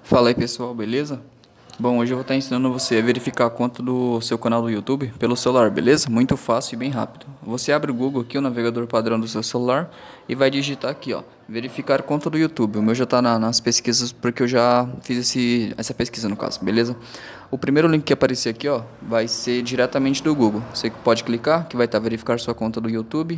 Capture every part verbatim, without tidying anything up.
Fala aí pessoal, beleza? Bom, hoje eu vou estar ensinando você a verificar a conta do seu canal do YouTube pelo celular, beleza? Muito fácil e bem rápido. Você abre o Google aqui, o navegador padrão do seu celular, e vai digitar aqui, ó, verificar conta do YouTube. O meu já está na, nas pesquisas porque eu já fiz esse, essa pesquisa no caso, beleza? O primeiro link que aparecer aqui, ó, vai ser diretamente do Google. Você pode clicar, que vai estar verificar sua conta do YouTube.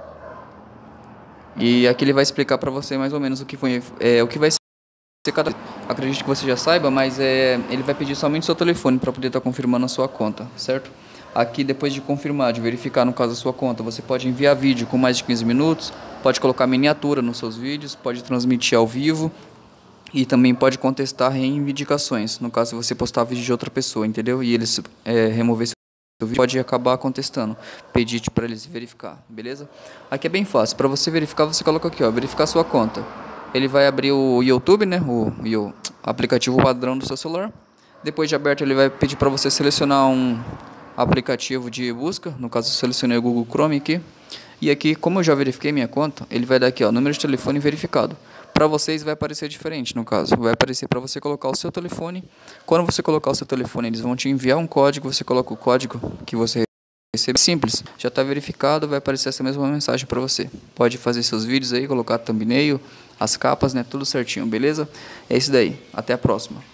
E aqui ele vai explicar para você mais ou menos o que foi, é, o que vai ser. Você cada... Acredito que você já saiba, mas é... ele vai pedir somente seu telefone para poder estar confirmando a sua conta, certo? Aqui, depois de confirmar, de verificar no caso a sua conta, você pode enviar vídeo com mais de quinze minutos, pode colocar miniatura nos seus vídeos, pode transmitir ao vivo e também pode contestar reivindicações, no caso se você postar vídeo de outra pessoa, entendeu? E eles é, remover seu vídeo, pode acabar contestando, pedir para eles verificar, beleza? Aqui é bem fácil, para você verificar, você coloca aqui, ó, verificar sua conta. Ele vai abrir o YouTube, né, o, o aplicativo padrão do seu celular. Depois de aberto, ele vai pedir para você selecionar um aplicativo de busca. No caso, eu selecionei o Google Chrome aqui. E aqui, como eu já verifiquei minha conta, ele vai dar aqui, ó, número de telefone verificado. Para vocês vai aparecer diferente, no caso. Vai aparecer para você colocar o seu telefone. Quando você colocar o seu telefone, eles vão te enviar um código. Você coloca o código que você recebe. Simples, já está verificado, vai aparecer essa mesma mensagem para você. Pode fazer seus vídeos aí, colocar thumbnail, as capas, né, tudo certinho, beleza? É isso daí, até a próxima.